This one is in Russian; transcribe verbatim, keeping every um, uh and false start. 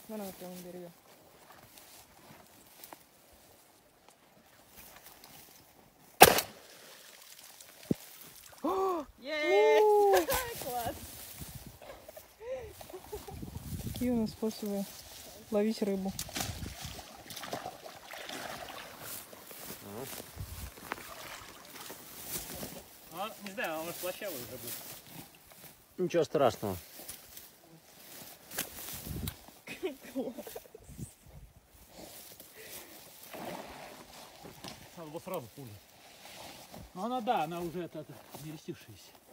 Вон она прямо на берегу. Есть! Класс! Какие у нас способы ловить рыбу? А, не знаю, он слащавый уже будет. Ничего страшного. Надо было сразу пулю. Ну она, да, она уже это, это не рестившаяся.